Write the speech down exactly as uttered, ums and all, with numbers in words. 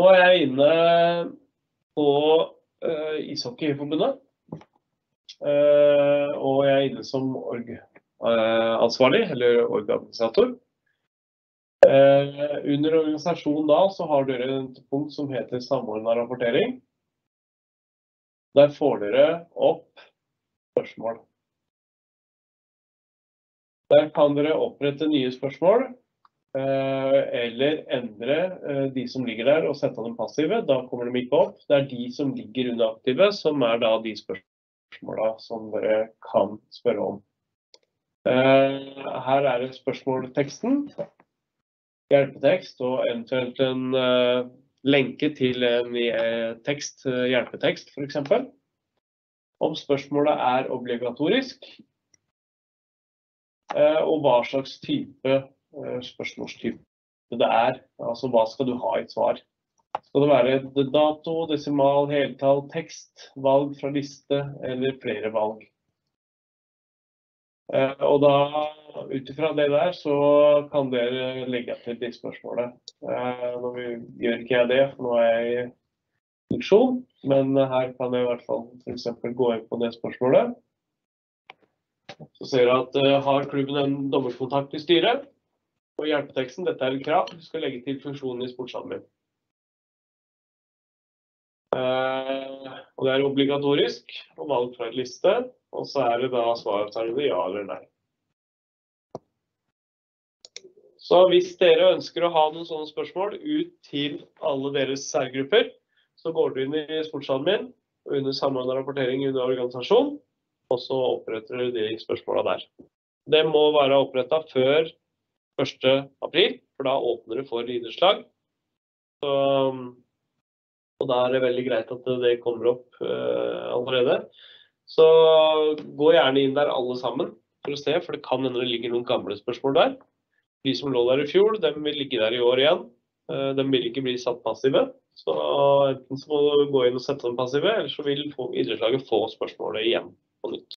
Nå er jeg inne på uh, ishockeyforbundet, uh, og jeg er inne som org-ansvarlig, eller organisator. Uh, under organisasjonen da, så har dere et punkt som heter samordnet rapportering. Der får dere opp spørsmål. Der kan dere opprette nye spørsmål, eller endre de som ligger der og sette dem passive. Da kommer de ikke opp. Det er de som ligger under aktive, som er da de spørsmålene som dere kan spørre om. Her er det spørsmålteksten, hjelpetekst og eventuelt en lenke til en tekst, hjelpetekst for eksempel. Om spørsmålet er obligatorisk, og hva slags type spørsmålstype det er. Altså, hva skal du ha i et svar? Skal det være dato, desimal, heltall, tekst, valg fra liste eller flere valg? Og da, utifra det der, så kan dere legge til de spørsmålene. Nå gjør ikke jeg det, for nå er jeg i funksjon, men her kan jeg i hvert fall for eksempel gå inn på det spørsmålet. Så ser jeg at uh, har klubben en dommerkontakt i styret, og hjelpeteksten, dette er et krav, du skal legge til funksjonen i sportshallen min. Uh, og det er obligatorisk, og valg fra et liste, og så er det da svaravtalene ja eller nei. Så hvis dere ønsker å ha noen sånne spørsmål ut til alle deres særgrupper, så går du inn i sportshallen min, og under samordnet rapportering under organisasjon, og så oppretter du de spørsmålene der. Det må være opprettet før første april, for da åpner det for idrettslag. Så, og da er det veldig greit at det kommer opp uh, allerede. Så gå gjerne inn der alle sammen for å se, for det kan hende det ligger noen gamle spørsmål der. De som lå der i fjor, de vil ligge der i år igjen. Uh, de vil ikke bli satt passive. Så enten så må du gå inn og sette dem passive, eller så vil idrettslaget få spørsmålet igjen på nytt.